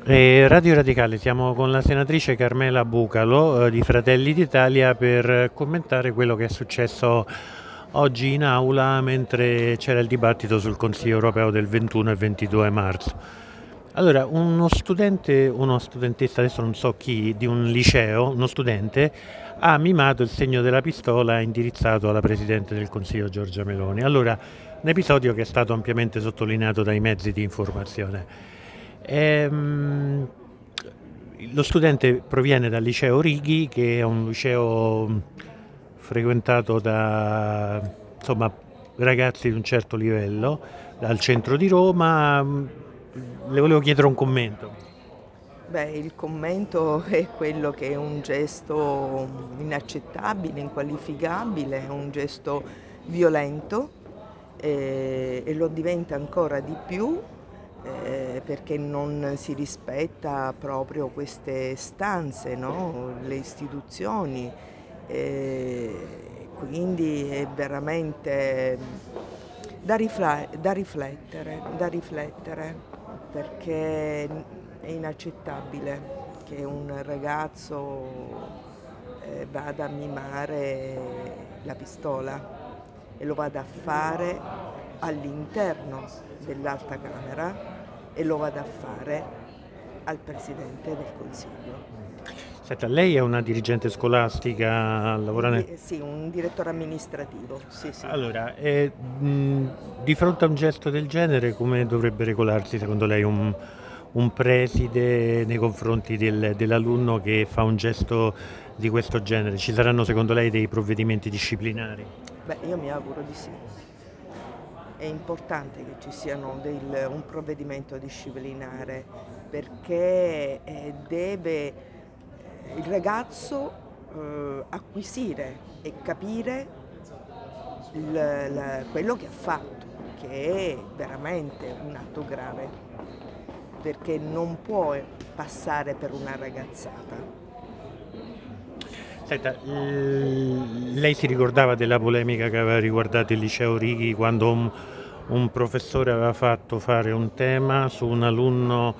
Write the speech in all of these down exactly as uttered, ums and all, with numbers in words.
Eh, Radio Radicale, siamo con la senatrice Carmela Bucalo eh, di Fratelli d'Italia per commentare quello che è successo oggi in aula mentre c'era il dibattito sul Consiglio europeo del ventuno e ventidue marzo. Allora, uno studente, una studentessa, adesso non so chi, di un liceo, uno studente, ha mimato il segno della pistola indirizzato alla Presidente del Consiglio Giorgia Meloni. Allora, un episodio che è stato ampiamente sottolineato dai mezzi di informazione. Ehm, lo studente proviene dal liceo Righi, che è un liceo frequentato da insomma, ragazzi di un certo livello, dal centro di Roma. Le volevo chiedere un commento. Beh, il commento è quello che è un gesto inaccettabile, inqualificabile, è un gesto violento eh, e lo diventa ancora di più eh, perché non si rispetta proprio queste stanze, no? Le istituzioni. Eh, quindi è veramente da, rifle- da riflettere, da riflettere, perché è inaccettabile che un ragazzo eh, vada a mimare la pistola e lo vada a fare all'interno dell'Alta Camera e lo vada a fare al Presidente del Consiglio. Senta, lei è una dirigente scolastica, lavora nel... Di- Sì, un direttore amministrativo, sì, sì. Allora, eh, mh, di fronte a un gesto del genere, come dovrebbe regolarsi secondo lei un, un preside nei confronti del- dell'alunno che fa un gesto di questo genere? Ci saranno secondo lei dei provvedimenti disciplinari? Beh, io mi auguro di sì. È importante che ci sia un provvedimento disciplinare perché eh, deve eh, il ragazzo eh, acquisire e capire il- la- quello che ha fatto, che è veramente un atto grave, perché non può passare per una ragazzata. Senta, l- lei si ricordava della polemica che aveva riguardato il liceo Righi quando un, un professore aveva fatto fare un tema su un alunno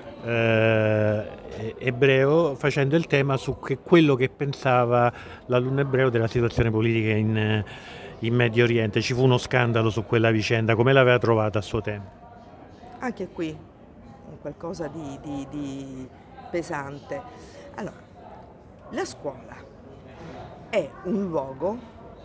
eh, ebreo, facendo il tema su che- quello che pensava l'alunno ebreo della situazione politica in, in Medio Oriente. Ci fu uno scandalo su quella vicenda, come l'aveva trovata a suo tempo? Anche qui un qualcosa di, di- di pesante. Allora, la scuola è un luogo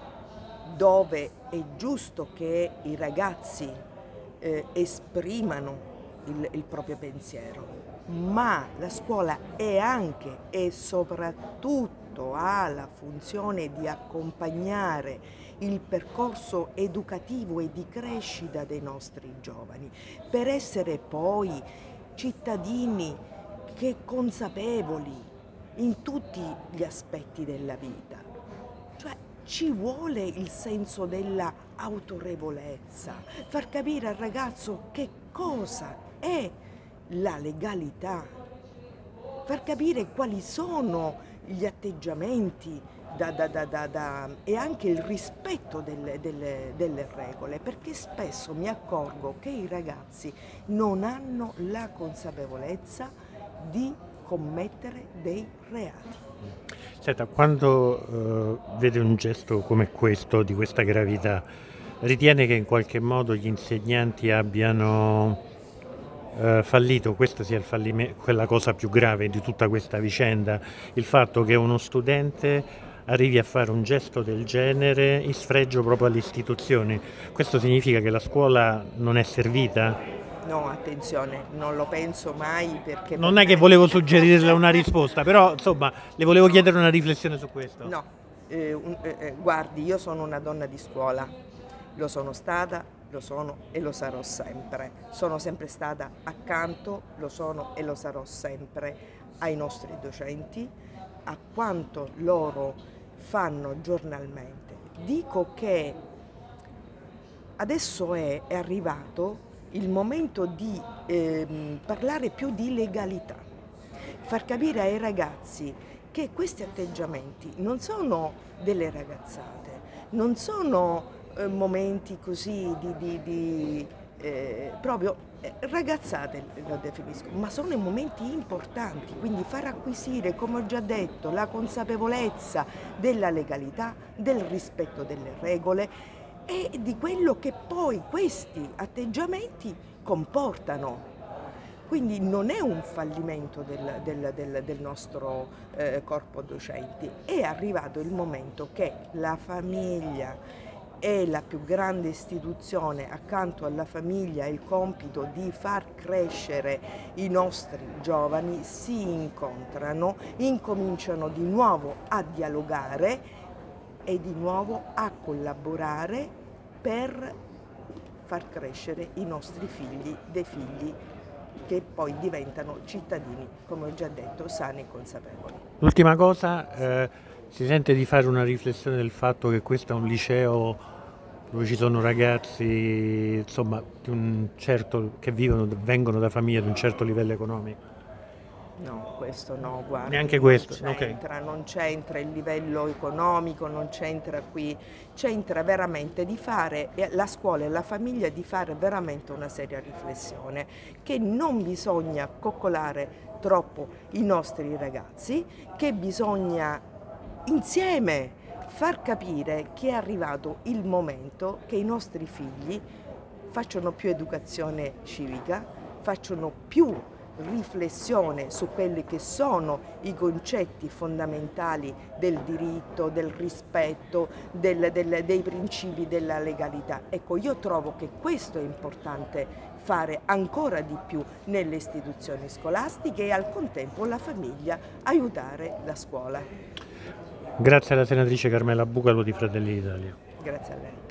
dove è giusto che i ragazzi eh, esprimano il, il proprio pensiero, ma la scuola è anche e soprattutto ha la funzione di accompagnare il percorso educativo e di crescita dei nostri giovani, per essere poi cittadini che consapevoli in tutti gli aspetti della vita. Cioè ci vuole il senso della autorevolezza, far capire al ragazzo che cosa è la legalità, far capire quali sono gli atteggiamenti da, da, da, da, da, e anche il rispetto delle, delle, delle regole, perché spesso mi accorgo che i ragazzi non hanno la consapevolezza di commettere dei reati. Senta, quando eh, vede un gesto come questo, di questa gravità, ritiene che in qualche modo gli insegnanti abbiano eh, fallito, questo sia il fallime- quella cosa più grave di tutta questa vicenda, il fatto che uno studente arrivi a fare un gesto del genere in sfregio proprio alle istituzioni? Questo significa che la scuola non è servita? No, attenzione, non lo penso mai perché per Non è che me... volevo suggerirle una risposta, però insomma le volevo chiedere una riflessione su questo. No, eh, un- eh, eh, guardi, io sono una donna di scuola, lo sono stata, lo sono e lo sarò sempre. Sono sempre stata accanto, lo sono e lo sarò sempre ai nostri docenti, a quanto loro fanno giornalmente. Dico che adesso è, è arrivato il momento di ehm, parlare più di legalità, far capire ai ragazzi che questi atteggiamenti non sono delle ragazzate, non sono eh, momenti così di, di, di eh, proprio eh, ragazzate lo definisco, ma sono i momenti importanti, quindi far acquisire, come ho già detto, la consapevolezza della legalità, del rispetto delle regole e di quello che poi questi atteggiamenti comportano. Quindi non è un fallimento del, del, del, del nostro eh, corpo docenti, è arrivato il momento che la famiglia è la più grande istituzione, accanto alla famiglia ha il compito di far crescere i nostri giovani, si incontrano, incominciano di nuovo a dialogare e di nuovo a collaborare per far crescere i nostri figli, dei figli che poi diventano cittadini, come ho già detto, sani e consapevoli. L'ultima cosa, eh, si sente di fare una riflessione del fatto che questo è un liceo dove ci sono ragazzi, insomma, di un certo, che vivono, vengono da famiglie di un certo livello economico? No, questo no, guarda. Neanche questo, non c'entra, ok. non c'entra il livello economico, non c'entra qui, c'entra veramente di fare, la scuola e la famiglia di fare veramente una seria riflessione, che non bisogna coccolare troppo i nostri ragazzi, che bisogna insieme far capire che è arrivato il momento che i nostri figli facciano più educazione civica, facciano più riflessione su quelli che sono i concetti fondamentali del diritto, del rispetto, del, del, dei principi della legalità. Ecco, io trovo che questo è importante fare ancora di più nelle istituzioni scolastiche e al contempo la famiglia aiutare la scuola. Grazie alla senatrice Carmela Bucalo di Fratelli d'Italia. Grazie a lei.